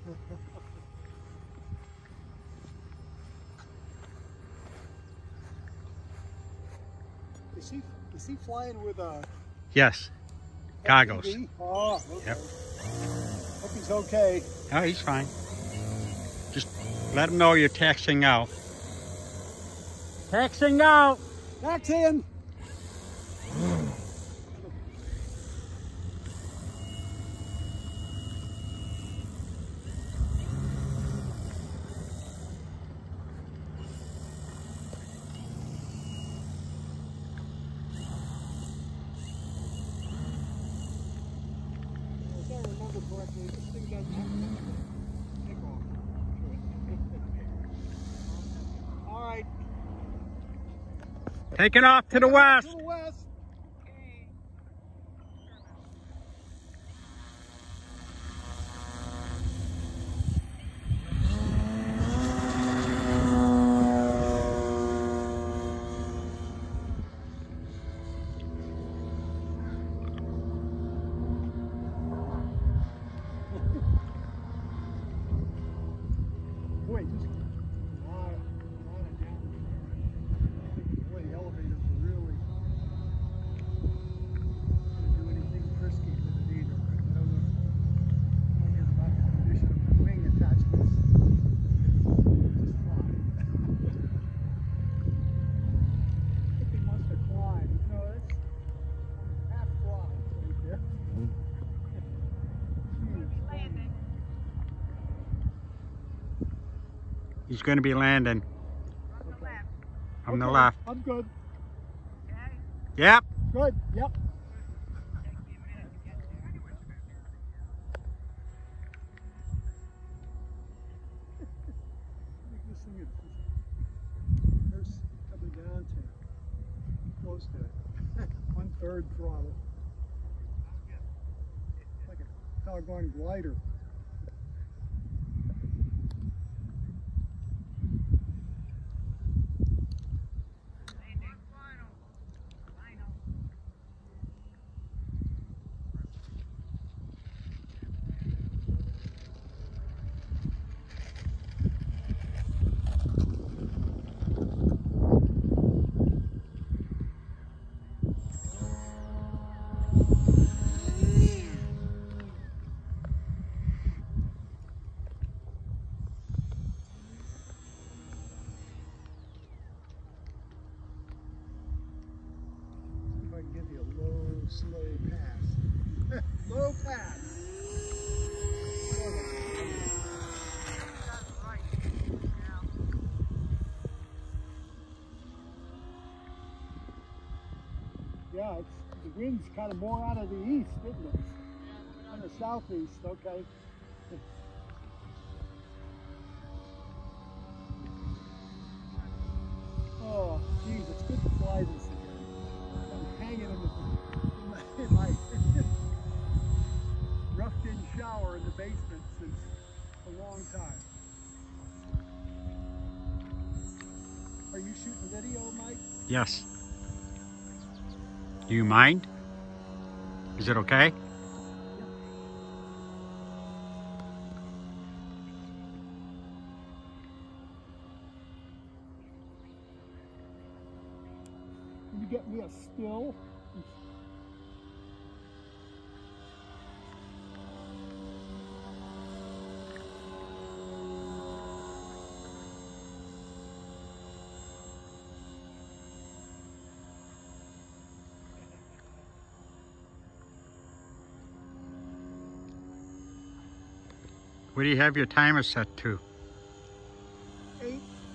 Is he flying with a... Yes. Goggles. Oh, okay. Yep. Hope he's okay. Oh, he's fine. Just let him know you're taxiing out. Taxiing out! Taxiing! Correctly, this thing doesn't have to take off. All right. Taking off to the west. To the west. Boy, just a lot of down. Boy, the elevators are really going to do anything frisky with it either. I don't know about the condition of the wing attachments. Just fly. I think they must have climbed. No, that's half fly right there. He's going to be landing. From the left. From the left. I'm good. Okay. Yep. Good. Yep. I think this thing is first coming down to close to 1/3 throttle. Like a doggone glider. Give you a low, slow pass. Low pass. Yeah, the wind's kind of more out of the east, isn't it? On the southeast, okay. Oh, geez, it's good to fly this again. Hanging in my roughed-in shower in the basement since a long time. Are you shooting video, Mike? Yes. Do you mind? Is it okay? Can you get me a still? What do you have your timer set to? 8.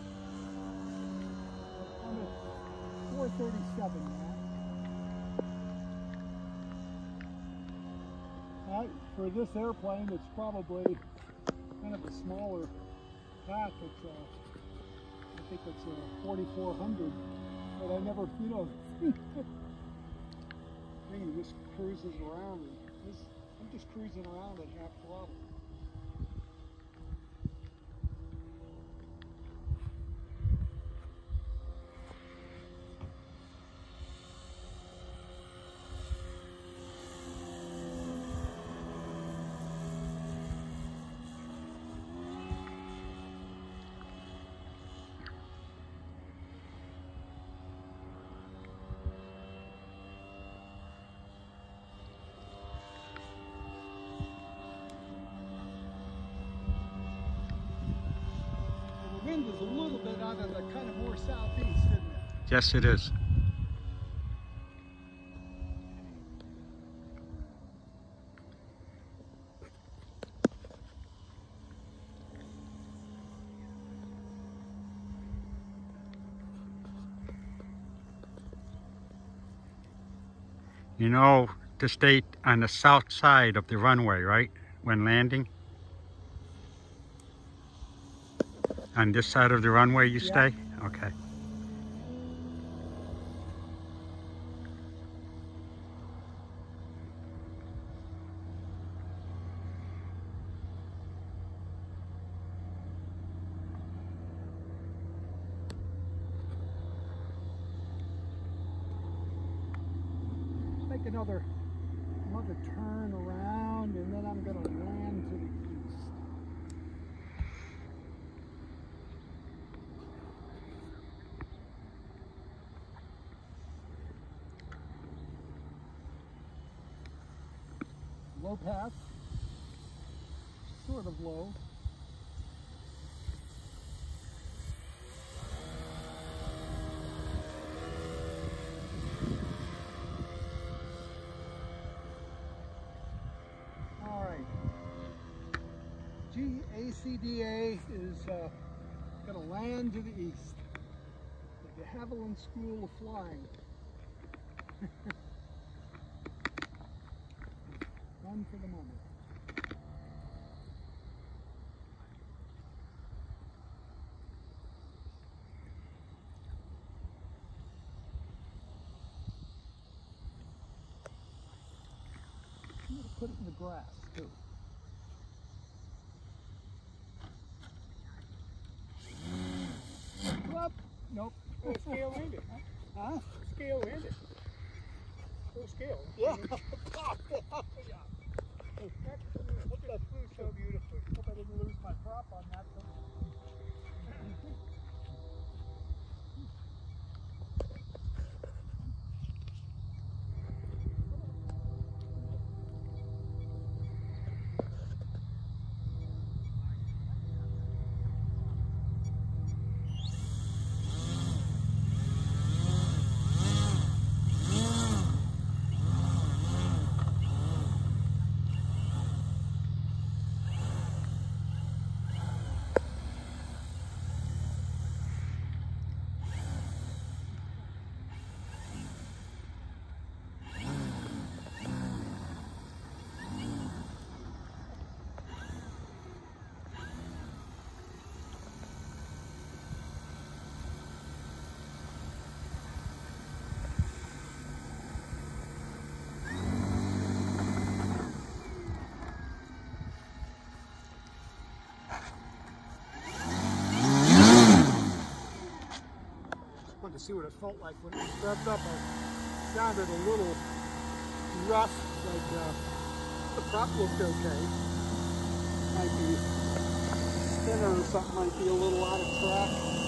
I'm at 4:37 now. For this airplane, it's probably kind of a smaller pack. It's I think it's a 4400, but I never, you know, thing just cruises around. I'm just cruising around at half throttle. was a little bit out of the kind of more southeast, didn't it? Yes, it is. You know, to stay on the south side of the runway, right? When landing? On this side of the runway you stay? Okay. Make another turn around, and then I'm going to land to the east. Low path, sort of low. GACDA is going to land to the east. The DeHavilland School of Flying. None for the moment. I'm going to put it in the grass too. Nope. Oh, scale ended. Huh? Scale ended. Full scale. Yeah. Look at that flew so beautifully. Hope I didn't lose my prop on that one. To see what it felt like when it was revved up. It sounded a little rough, like the prop looked okay. Might be spinner or something, might be a little out of track.